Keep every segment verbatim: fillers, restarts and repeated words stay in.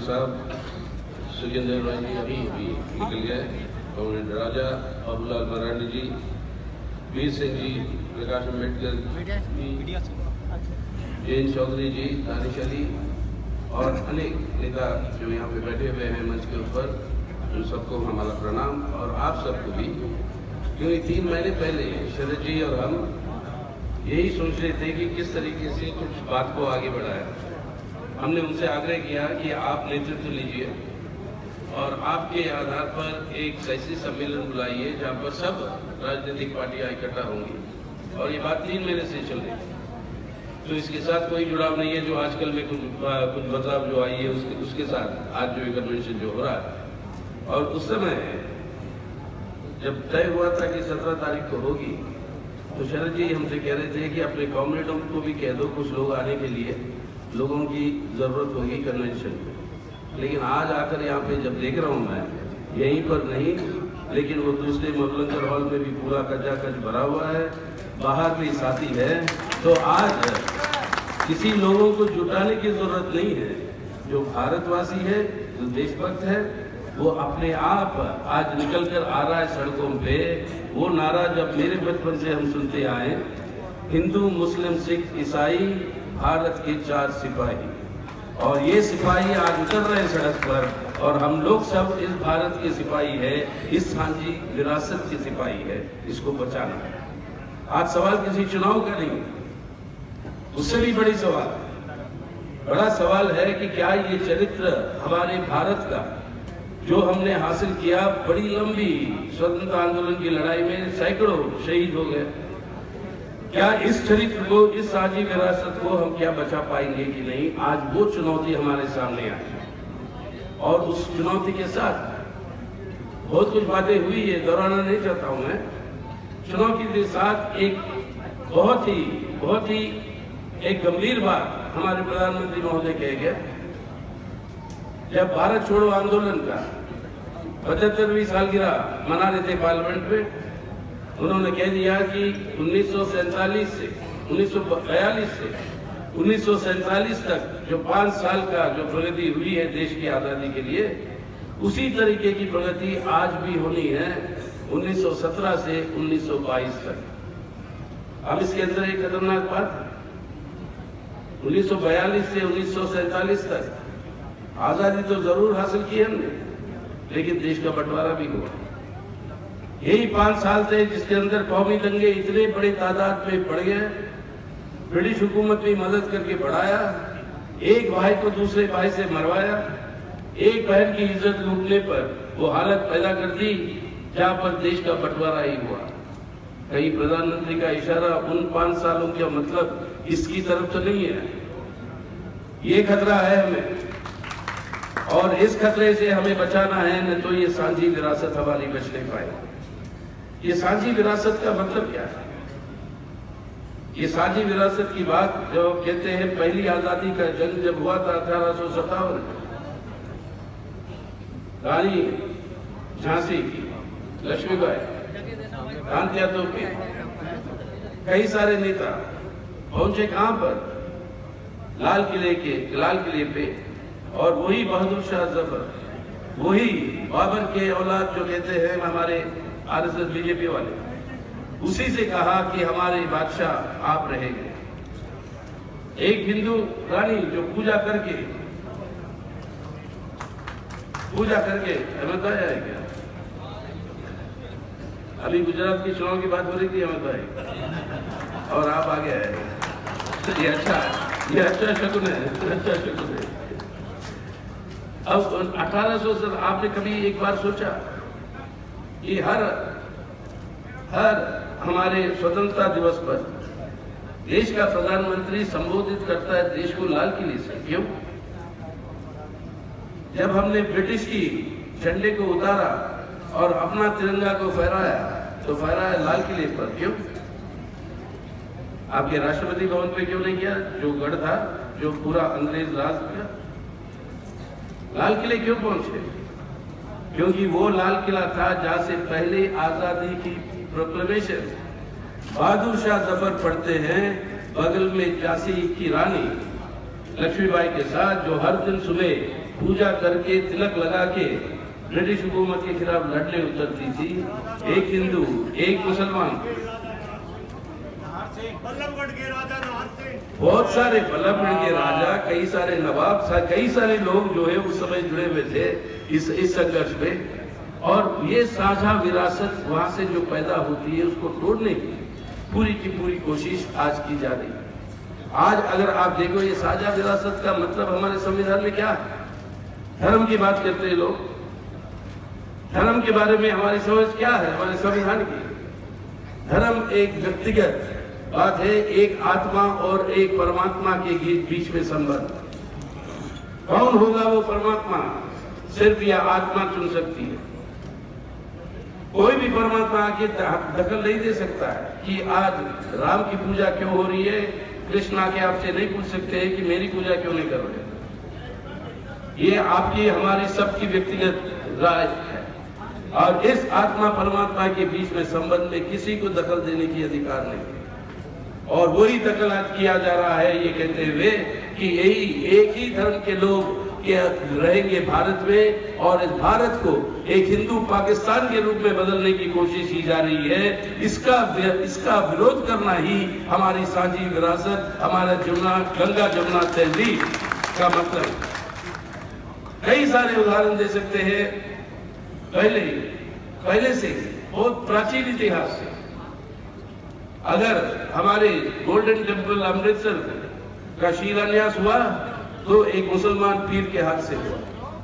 साहब सुखिंदर राय जी अभी अभी निकल गए, कॉमरेड राजा, बाबूलाल मरांडी जी, वीर सिंह जी, प्रकाश अम्बेडकर जी, जयंत चौधरी जी, दानिश अली और अनेक नेता जो यहाँ पे बैठे हुए हैं मंच के ऊपर, उन सबको हमारा प्रणाम। और आप सबको भी, क्योंकि तीन महीने पहले शरद जी और हम यही सोच रहे थे कि किस तरीके से कुछ बात को आगे बढ़ाया। हमने उनसे आग्रह किया कि आप नेतृत्व लीजिए और आपके आधार पर एक ऐसी सम्मेलन बुलाइए जहाँ पर सब राजनीतिक पार्टियां इकट्ठा होंगी। और ये बात तीन महीने से चल रही है, तो इसके साथ कोई जुड़ाव नहीं है जो आजकल में कुछ कुछ बदलाव जो आई है उसके उसके साथ आज जो कन्वेंशन जो हो रहा है। और उस समय जब तय हुआ था कि सत्रह तारीख को होगी, तो शरद जी हमसे कह रहे थे कि अपने कॉमरेडों को भी कह दो कुछ लोग आने के लिए, लोगों की जरूरत होगी कन्वेंशन में। लेकिन आज आकर यहाँ पे जब देख रहा हूँ मैं, यहीं पर नहीं लेकिन वो दूसरे मबलंकर हॉल में भी पूरा कच्चा कच भरा हुआ है, बाहर भी साथी है। तो आज किसी लोगों को जुटाने की जरूरत नहीं है। जो भारतवासी है, जो देशभक्त है, वो अपने आप आज निकल कर आ रहा है सड़कों पे। वो नारा जब मेरे बचपन से हम सुनते आए, हिंदू मुस्लिम सिख ईसाई भारत के चार सिपाही, और ये सिपाही आज उतर रहे हैं सड़क पर, और हम लोग सब इस भारत के सिपाही है, इस सांझी विरासत के सिपाही है, इसको बचाना है। आज सवाल किसी चुनाव का नहीं, उससे भी बड़ी सवाल बड़ा सवाल है कि क्या ये चरित्र हमारे भारत का जो हमने हासिल किया, बड़ी लंबी स्वतंत्रता आंदोलन की लड़ाई में सैकड़ों शहीद हो गए, क्या इस चरित्र को, इस साझी विरासत को हम क्या बचा पाएंगे कि नहीं? आज वो चुनौती हमारे सामने आई, और उस चुनौती के साथ बहुत कुछ बातें हुई है, दोहराना नहीं चाहता हूं मैं। चुनौती के साथ एक बहुत ही बहुत ही एक गंभीर बात हमारे प्रधानमंत्री महोदय कह गए, जब भारत छोड़ो आंदोलन का पचहत्तरवीं सालगिरह मना रहे थे पार्लियामेंट में, उन्होंने कह दिया कि उन्नीस सौ सैंतालीस से उन्नीस सौ बयालीस से उन्नीस सौ सैंतालीस तक जो पांच साल का जो प्रगति हुई है देश की आजादी के लिए, उसी तरीके की प्रगति आज भी होनी है उन्नीस सौ सत्रह से उन्नीस सौ बाईस तक। अब इसके अंदर एक खतरनाक बात है, उन्नीस सौ बयालीस से उन्नीस सौ सैंतालीस तक आजादी तो जरूर हासिल की हमने, लेकिन देश का बंटवारा भी हुआ। यही पांच साल थे जिसके अंदर कौमी दंगे इतने बड़े तादाद में बढ़ गए, ब्रिटिश हुकूमत ने मदद करके बढ़ाया, एक भाई को दूसरे भाई से मरवाया, एक बहन की इज्जत लूटने पर वो हालत पैदा कर दी जहां पर देश का बंटवारा ही हुआ। कहीं प्रधानमंत्री का इशारा उन पांच सालों का मतलब इसकी तरफ तो नहीं है। ये खतरा है हमें, और इस खतरे से हमें बचाना है, न तो ये सांझी विरासत हमारी बच नहीं पाएगी। ये सांझी विरासत का मतलब क्या है? ये सांझी विरासत की बात जो कहते हैं, पहली आजादी का जंग जब हुआ था अठारह सौ सत्तावन, रानी झांसी की लक्ष्मीबाई, कांति यादव के कई सारे नेता पहुंचे कहां पर? लाल किले के लाल किले पे, और वही बहादुर शाह जफर, वही बाबर के औलाद जो कहते हैं हमारे आरएसएस बीजेपी वाले, उसी से कहा कि हमारे बादशाह आप रहेंगे। एक हिंदू रानी जो पूजा करके पूजा करके हमें बताया है क्या? अभी गुजरात के चुनाव की बात हो रही थी, हमें बताया, और आप आगे आए। ये अच्छा ये अच्छा शकुन है, अच्छा शकुन है। अब अठारह सौ से आपने कभी एक बार सोचा कि हर हर हमारे स्वतंत्रता दिवस पर देश का प्रधानमंत्री संबोधित करता है देश को लाल किले से? क्यों? जब हमने ब्रिटिश की झंडे को उतारा और अपना तिरंगा को फहराया, तो फहराया लाल किले पर। क्यों? आपके राष्ट्रपति भवन पे क्यों नहीं किया, जो गढ़ था, जो पूरा अंग्रेज राज का? लाल किले क्यों पहुंचे? क्योंकि वो लाल किला था जहां से पहले आजादी की प्रोक्लेमेशन बहादुर शाह जफर पढ़ते हैं, बगल में झांसी की रानी लक्ष्मीबाई के साथ, जो हर दिन सुबह पूजा करके तिलक लगा के ब्रिटिश हुकूमत के खिलाफ लड़ने उतरती थी। एक हिंदू, एक मुसलमान, बहुत सारे बल्लभगढ़ के राजा, कई सारे नवाब, कई सारे लोग जो है उस समय जुड़े हुए थे इस इस संघर्ष में। और ये साझा विरासत वहां से जो पैदा होती है उसको तोड़ने की पूरी की पूरी कोशिश आज की जा रही है। आज अगर आप देखो ये साझा विरासत का मतलब हमारे संविधान में क्या है? धर्म की बात करते हैं लोग, धर्म के बारे में हमारी समझ क्या है? हमारे संविधान की धर्म एक व्यक्तिगत बात है, एक आत्मा और एक परमात्मा के बीच में संबंध। कौन होगा वो परमात्मा? सिर्फ यह आत्मा चुन सकती है। कोई भी परमात्मा आके दखल नहीं दे सकता है कि आज राम की पूजा क्यों हो रही है। कृष्ण आके आपसे नहीं पूछ सकते हैं कि मेरी पूजा क्यों नहीं कर रहे। ये आपकी हमारी सबकी व्यक्तिगत राय है। और इस आत्मा परमात्मा के बीच में संबंध में किसी को दखल देने की अधिकार नहीं। और वही दखल आज किया जा रहा है ये कहते हुए कि यही एक ही धर्म के लोग रहेंगे भारत में, और इस भारत को एक हिंदू पाकिस्तान के रूप में बदलने की कोशिश की जा रही है। इसका इसका विरोध करना ही हमारी साझी विरासत, हमारा जमुना गंगा जमुना तहजीब का मतलब। कई सारे उदाहरण दे सकते हैं। पहले पहले से बहुत प्राचीन इतिहास से अगर हमारे गोल्डन टेम्पल अमृतसर का शिलान्यास हुआ तो एक मुसलमान पीर के हाथ से हुआ।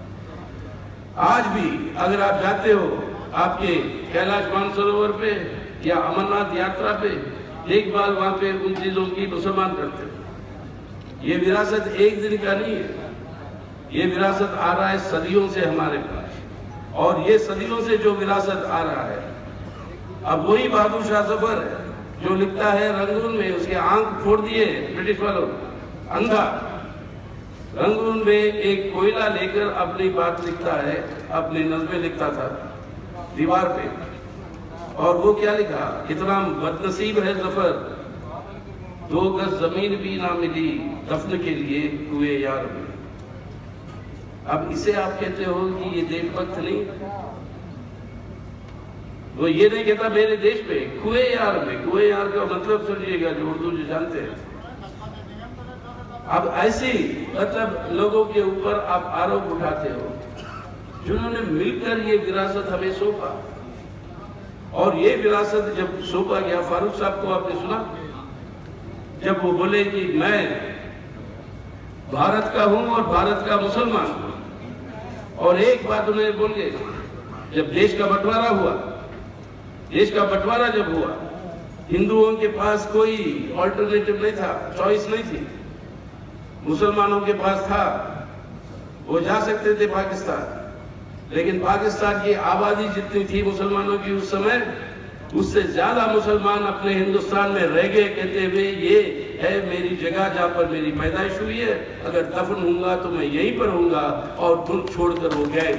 आज भी अगर आप जाते हो आपके कैलाश मानसरोवर पे या अमरनाथ यात्रा पे, देखभाल वहां पे उन चीजों की मुसलमान करते हैं। ये विरासत एक दिन का नहीं है, ये विरासत आ रहा है सदियों से हमारे पास। और ये सदियों से जो विरासत आ रहा है, अब वही बहादुर शाह जफर है जो लिखता है रंगून में, उसके आंख फोड़ दिए ब्रिटिश वालों, अंधा। रंगून में एक कोयला लेकर अपनी बात लिखता है, अपनी नज़में लिखता था दीवार पे। और वो क्या लिखा? कितना बदनसीब है जफर, दो गज जमीन भी ना मिली दफन के लिए कुएं यार में। अब इसे आप कहते हो कि ये देशभक्त नहीं? वो ये नहीं कहता मेरे देश पे, कुएं यार में। कुएं यार का मतलब समझिएगा जो उर्दू जो जानते हैं। अब ऐसे मतलब लोगों के ऊपर आप आरोप उठाते हो जिन्होंने मिलकर ये विरासत हमें सौंपा। और ये विरासत जब सौंपा गया, फारूक साहब को आपने सुना जब वो बोले कि मैं भारत का हूं और भारत का मुसलमान हूं। और एक बात उन्होंने बोल गए, जब देश का बंटवारा हुआ, देश का बंटवारा जब हुआ, हिंदुओं के पास कोई ऑल्टरनेटिव नहीं था, चॉइस नहीं थी। मुसलमानों के पास था, वो जा सकते थे पाकिस्तान। लेकिन पाकिस्तान की आबादी जितनी थी मुसलमानों की उस समय, उससे ज्यादा मुसलमान अपने हिंदुस्तान में रह गए, कहते हुए ये है मेरी जगह जहां पर मेरी पैदाइश हुई है, अगर दफन होऊंगा तो मैं यहीं पर होऊंगा। और मुल्क छोड़कर वो गए।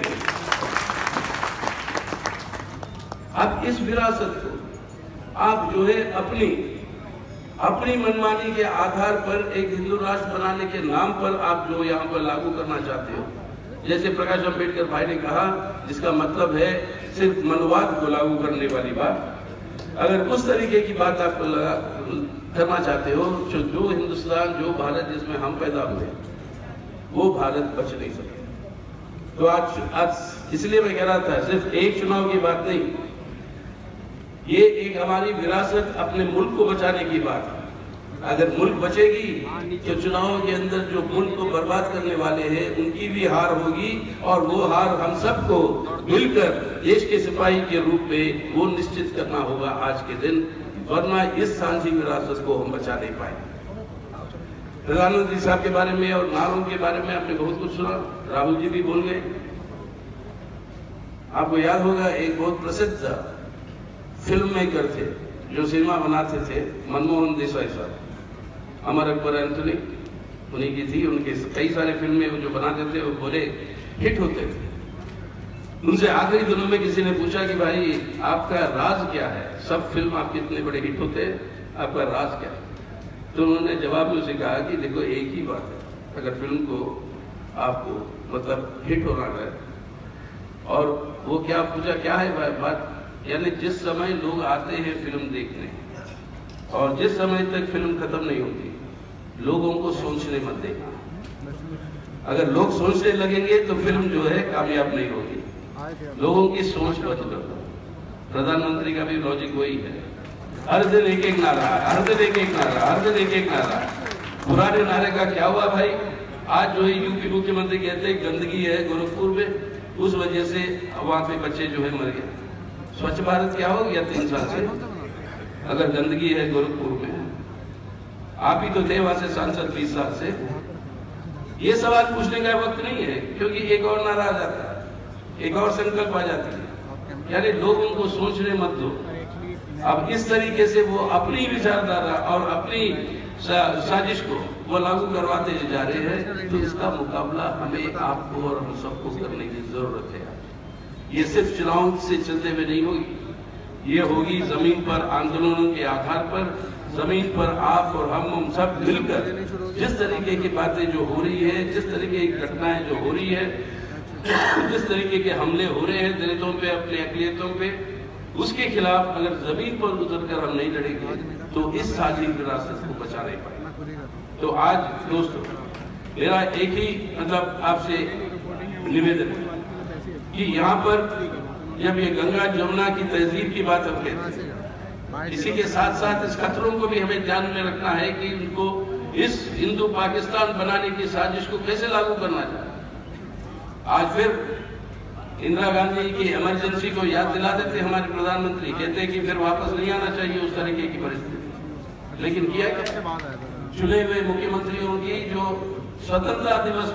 अब इस विरासत को आप जो है अपनी अपनी मनमानी के आधार पर एक हिंदू राष्ट्र बनाने के नाम पर आप जो यहाँ पर लागू करना चाहते हो, जैसे प्रकाश अम्बेडकर भाई ने कहा, जिसका मतलब है सिर्फ मनवाद को लागू करने वाली बात। अगर उस तरीके की बात आप करना चाहते हो, जो जो हिंदुस्तान, जो भारत जिसमें हम पैदा हुए, वो भारत बच नहीं सके। तो आज आज इसलिए मैं कह रहा था, सिर्फ एक चुनाव की बात नहीं, ये एक हमारी विरासत, अपने मुल्क को बचाने की बात है। अगर मुल्क बचेगी तो चुनावों के अंदर जो मुल्क को बर्बाद करने वाले हैं उनकी भी हार होगी, और वो हार हम सबको मिलकर देश के सिपाही के रूप में वो निश्चित करना होगा आज के दिन, वरना इस साझी विरासत को हम बचा नहीं पाएंगे। प्रधानमंत्री साहब के बारे में और नारों के बारे में आपने बहुत कुछ सुना, राहुल जी भी बोल गए। आपको याद होगा एक बहुत प्रसिद्ध फिल्म मेकर थे जो सिनेमा बनाते थे, मनमोहन देसाई साहब, अमर अकबर एंथोनी उन्हीं की थी। उनके कई सारे फिल्में जो बनाते थे वो बड़े हिट होते थे। उनसे आखिरी दिनों में किसी ने पूछा कि भाई आपका राज क्या है, सब फिल्म आपके इतने बड़े हिट होते हैं, आपका राज क्या है? तो उन्होंने जवाब में उसे कहा कि देखो एक ही बात है, अगर फिल्म को आपको मतलब हिट होना है। और वो क्या पूछा क्या है बात, यानी जिस समय लोग आते हैं फिल्म देखने और जिस समय तक फिल्म खत्म नहीं होती, लोगों को सोचने मत देना। अगर लोग सोचने लगेंगे तो फिल्म जो है कामयाब नहीं होगी। लोगों की सोच बंद कर दो। प्रधानमंत्री का भी लॉजिक वही है, हर दिन एक एक नारा, हर दिन एक एक नारा, हर दिन एक एक नारा। पुराने नारे का क्या हुआ भाई? आज जो है यूपी मुख्यमंत्री कहते हैं गंदगी है गोरखपुर में, उस वजह से वहां पे बच्चे जो है मर गए। स्वच्छ भारत क्या हो गया तीन साल से? अगर गंदगी है गोरखपुर में, आप ही तो थे वहां से सांसद बीस साल से। ये सवाल पूछने का वक्त नहीं है, क्योंकि एक और नारा आ जाता है, एक और संकल्प आ जाती है। यानी लोगों को सोचने मत दो। अब इस तरीके से वो अपनी विचारधारा और अपनी साजिश को वो लागू करवाते जा रहे हैं, तो इसका मुकाबला हमें आपको और हम सबको करने की जरूरत है। ये सिर्फ चुनाव से चलते हुए नहीं होगी, ये होगी जमीन पर आंदोलनों के आधार पर, जमीन पर आप और हम हम सब मिलकर जिस तरीके की बातें जो हो रही है, जिस तरीके की घटनाएं जो हो रही है, जिस तरीके के हमले हो रहे हैं दलितों पे, अपने अकलियतों पे, उसके खिलाफ अगर जमीन पर उतर कर हम नहीं लड़ेंगे तो इस साझी विरासत को बचा नहीं पाएंगे। तो आज दोस्तों मेरा एक ही मतलब आपसे निवेदन है कि यहाँ पर जब ये गंगा जमुना की तहजीब की बात हम कहते हैं, इसी के साथ साथ इस खतरों को भी हमें ध्यान में रखना है कि उनको इस हिंदू पाकिस्तान बनाने की साजिश को कैसे लागू करना चाहिए। आज फिर इंदिरा गांधी की इमरजेंसी को याद दिला देते हमारे प्रधानमंत्री, कहते हैं कि फिर वापस नहीं आना चाहिए उस तरीके की परिस्थिति। लेकिन किया क्या? चुने हुए मुख्यमंत्रियों की जो स्वतंत्रता दिवस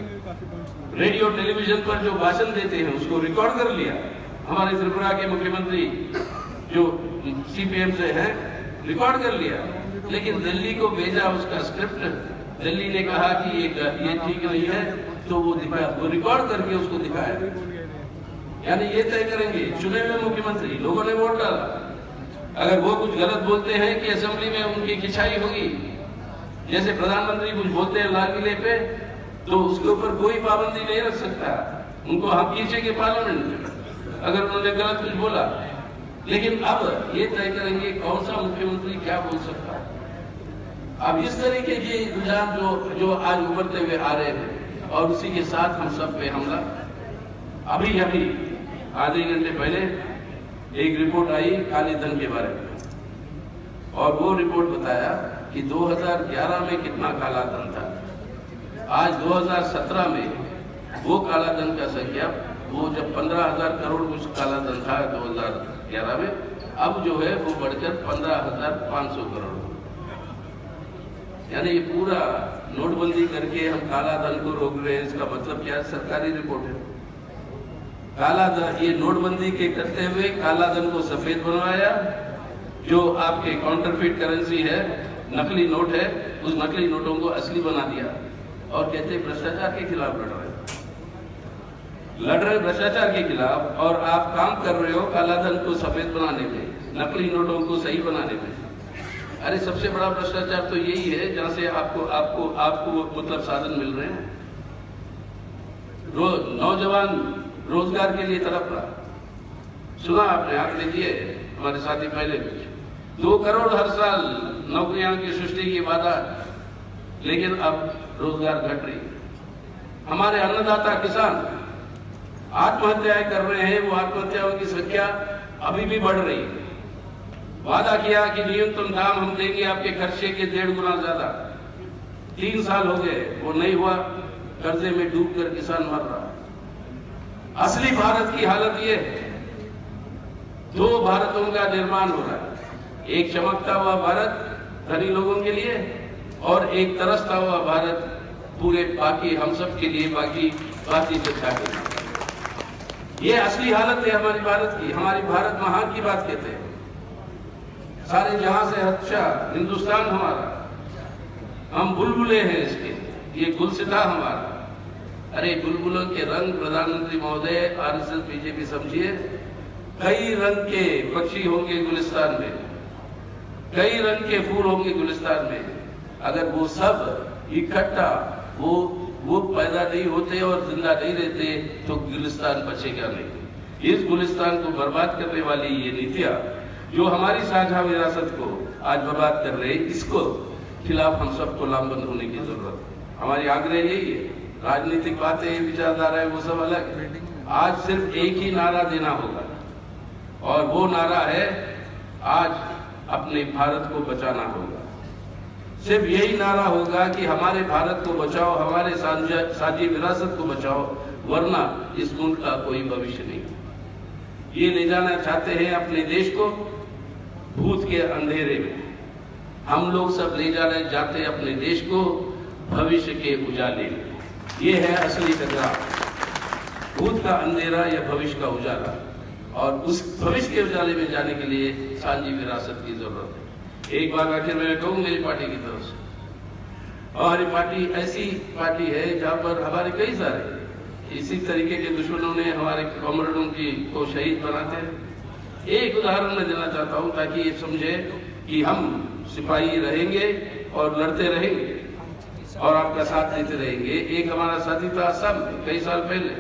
पर रेडियो टेलीविजन पर जो भाषण देते हैं उसको रिकॉर्ड कर लिया। हमारे त्रिपुरा के मुख्यमंत्री जो सीपीएम से हैं, रिकॉर्ड कर लिया, लेकिन दिल्ली को भेजा उसका स्क्रिप्ट। दिल्ली ने कहा कि ये ये ठीक नहीं है, तो वो दिखाया, वो रिकॉर्ड करके उसको दिखाया। यानी ये तय करेंगे चुने हुए मुख्यमंत्री, लोगों ने वोट डाला। अगर वो कुछ गलत बोलते हैं कि असेंबली में उनकी खिंचाई होगी, जैसे प्रधानमंत्री कुछ बोलते हैं लाल किले पे, तो उसके ऊपर कोई पाबंदी नहीं रख सकता, उनको हम खींचेंगे पार्लियामेंट में अगर उन्होंने गलत कुछ बोला। लेकिन अब ये तय करेंगे कौन सा मुख्यमंत्री क्या बोल सकता है। अब इस तरीके के रुझान जो जो आज उभरते हुए आ रहे हैं, और उसी के साथ हम सब पे हमला। अभी अभी आधे घंटे पहले एक रिपोर्ट आई काले धन के बारे में, और वो रिपोर्ट बताया कि दो हज़ार ग्यारह में कितना काला धन था, आज दो हज़ार सत्रह में वो काला धन का संख्या, वो जब पंद्रह हजार करोड़ कुछ काला धन था दो हज़ार ग्यारह में, अब जो है वो बढ़कर पंद्रह हजार पाँच सौ करोड़। यानी ये पूरा नोटबंदी करके हम काला धन को रोक रहे हैं। इसका मतलब क्या है? सरकारी रिपोर्ट है। काला धन, ये नोटबंदी के करते हुए काला धन को सफेद बनवाया, जो आपके काउंटरफिट करेंसी है, नकली नोट है, उस नकली नोटों को असली बना दिया, और कहते हैं भ्रष्टाचार के खिलाफ लड़ रहे लड़ रहे भ्रष्टाचार के खिलाफ, और आप काम कर रहे हो काला धन को सफेद बनाने में, नकली नोटों को सही बनाने में। अरे सबसे बड़ा भ्रष्टाचार तो यही है जहां से आपको आपको आपको मतलब साधन मिल रहे हैं। रोज नौजवान रोजगार के लिए तड़प रहा, सुना आपने, आप देखिए हमारे साथी पहले भी, दो करोड़ हर साल नौकरियों की सृष्टि की वादा, लेकिन अब रोजगार घट रही है। हमारे अन्नदाता किसान आत्महत्याएं कर रहे हैं, वो आत्महत्याओं की संख्या अभी भी बढ़ रही है। वादा किया कि न्यूनतम दाम हम देंगे आपके खर्चे के डेढ़ गुना ज्यादा, तीन साल हो गए, वो नहीं हुआ, कर्जे में डूबकर किसान मर रहा। असली भारत की हालत ये है, दो भारतों का निर्माण हो रहा है, एक चमकता हुआ भारत धनी लोगों के लिए, और एक तरसता हुआ भारत पूरे बाकी हम सब के लिए, बाकी बाकी जनता के लिए। ये असली हालत है हमारी भारत की। हमारी भारत महान की बात कहते हैं, सारे जहां से अच्छा हिंदुस्तान हमारा, हम बुलबुले हैं इसके, ये गुलसिता हमारा। अरे बुलबुलों के रंग प्रधानमंत्री महोदय, आरएसएस बीजेपी समझिए, कई रंग के पक्षी होंगे गुलिस्तान में, कई रंग के फूल होंगे गुलिस्तान में। अगर वो सब इकट्ठा वो वो पैदा नहीं होते और जिंदा नहीं रहते तो गुलिस्तान बचेगा नहीं। इस गुलिस्तान को बर्बाद करने वाली ये नीतियां जो हमारी साझा विरासत को आज बर्बाद कर रहे हैं, इसको खिलाफ हम सबको लामबंद होने की जरूरत है। हमारी आग्रह यही है, राजनीतिक बातें विचारधारा है वो सब अलग है। आज सिर्फ एक ही नारा देना होगा और वो नारा है आज अपने भारत को बचाना होगा। सिर्फ यही नारा होगा कि हमारे भारत को बचाओ, हमारे साझी विरासत को बचाओ, वरना इस मुल्क का कोई भविष्य नहीं। ये ले जाना चाहते हैं अपने देश को भूत के अंधेरे में, हम लोग सब ले जाने जाते अपने देश को भविष्य के उजाले में। ये है असली टकराव, भूत का अंधेरा या भविष्य का उजाला, और उस भविष्य के उजाले में जाने के लिए साझी विरासत की जरूरत है। एक बार आखिर मैं कहूँ मेरी पार्टी की तरफ से, हमारी पार्टी ऐसी पार्टी है जहाँ पर हमारे कई सारे इसी तरीके के दुश्मनों ने हमारे कॉमरेडों की को शहीद बनाते हैं। एक उदाहरण मैं देना चाहता हूँ ताकि ये समझे कि हम सिपाही रहेंगे और लड़ते रहेंगे और आपका साथ देते रहेंगे। एक हमारा साथी था असम में कई साल पहले,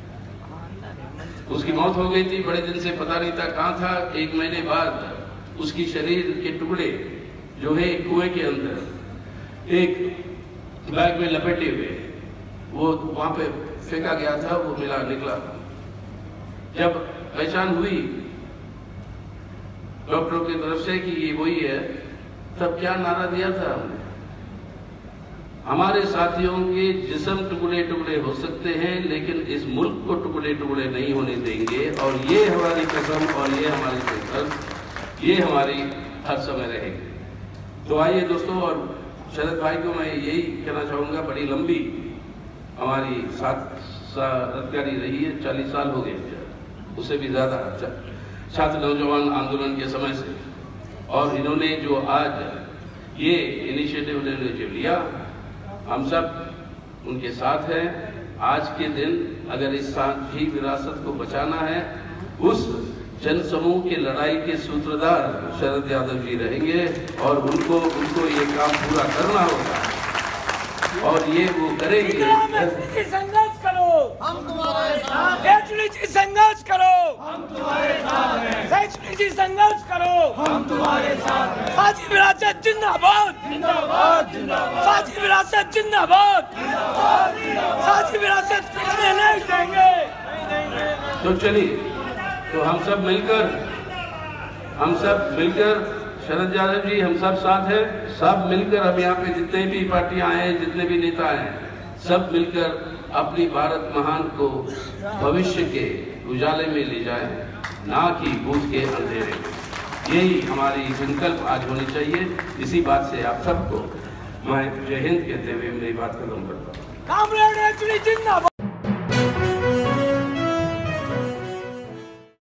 उसकी मौत हो गई थी, बड़े दिन से पता नहीं था कहाँ था। एक महीने बाद उसकी शरीर के टुकड़े जो है कुएं के अंदर एक बैग में लपेटे हुए वो वहां पे फेंका गया था, वो मिला निकला। जब पहचान हुई डॉक्टरों की तरफ से कि ये वही है, तब क्या नारा दिया था हमने, हमारे साथियों के जिस्म टुकड़े टुकड़े हो सकते हैं लेकिन इस मुल्क को टुकड़े टुकड़े नहीं होने देंगे। और ये हमारी कसम और ये हमारी संकल्प, ये हमारी हर समय रहेगी। तो आइए दोस्तों, और शरद भाई को मैं यही कहना चाहूंगा, बड़ी लंबी हमारी साथ साथगारी रही है, चालीस साल हो गए, उससे भी ज्यादा छात्र नौजवान आंदोलन के समय से, और इन्होंने जो आज ये इनिशिएटिव इन्होंने जो लिया, हम सब उनके साथ हैं। आज के दिन अगर इस साझी विरासत को बचाना है, उस जनसमूह की लड़ाई के सूत्रधार शरद यादव जी रहेंगे और उनको उनको ये काम पूरा करना होगा और ये वो करेंगे। संघर्ष करो, हम तुम्हारे साथ हैं। जी संघर्ष करो, हम तुम्हारे साथ हैं। सैक्चुअली जी संघर्ष करो, हम तुम्हारे साथ हैं। साझी विरासत जिंदाबाद, जिंदाबाद, जिंदाबाद। साझी विरासत जिंदाबाद, जिंदाबाद, जिंदाबाद। साझी विरासत कितने नहीं देंगे। तो चलिए, तो हम सब मिलकर हम सब मिलकर शरद यादव जी, हम सब साथ हैं, सब मिलकर अब यहाँ पे जितने भी पार्टियां हैं, जितने भी नेता हैं, सब मिलकर अपनी भारत महान को भविष्य के उजाले में ले जाएं, ना कि भूत के अंधेरे में। यही हमारी संकल्प आज होनी चाहिए। इसी बात से आप सबको मैं जय हिंद कहते हुए मेरी बात खत्म करता हूँ।